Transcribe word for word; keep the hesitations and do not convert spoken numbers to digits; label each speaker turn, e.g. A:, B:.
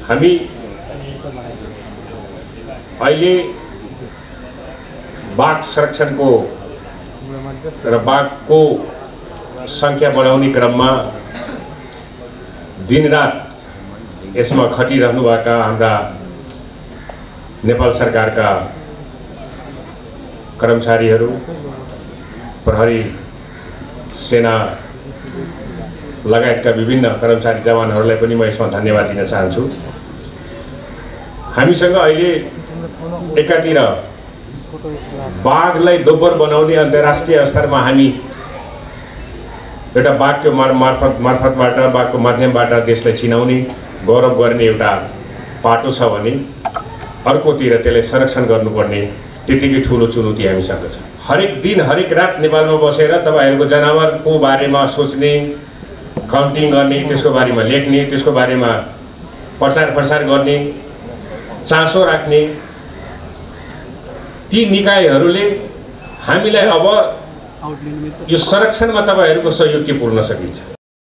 A: हामी अहिले बाघ संरक्षणको र बाघको संख्या बढाउने क्रममा दिनरात यसमा खटिरहनुभएका हाम्रा नेपाल सरकारका कर्मचारीहरू, प्रहरी, सेना लगायतका विभिन्न कर्मचारी जवानहरूलाई पनि म यसमा धन्यवाद दिन चाहन्छु। हामीसँग अहिले एकातिर बाघलाई दोब्बर बनाउने अन्तर्राष्ट्रिय स्तरमा हामी एउटा बाघको मार्फत मार्फतबाट बाघको माध्यमबाट देशलाई चिनाउने गौरव गर्ने एउटा पाटो छ भने अर्कोतिर त्यसलाई संरक्षण गर्नुपर्ने त्यतिकै ठुलो चुनौती हामीसँग छ। हरेक दिन हरेक रात नेपालमा बसेर तपाईहरुको जनावरको बारेमा सोच्ने, काउन्टिङ गर्ने, त्यसको बारेमा लेख्ने, त्यसको बारेमा प्रचार प्रसार गर्ने, चासो राख्ने ती निकायहरूले हामीलाई अब यो संरक्षणमा तपाईहरुको सहयोग के पुर्न सकिन्छ।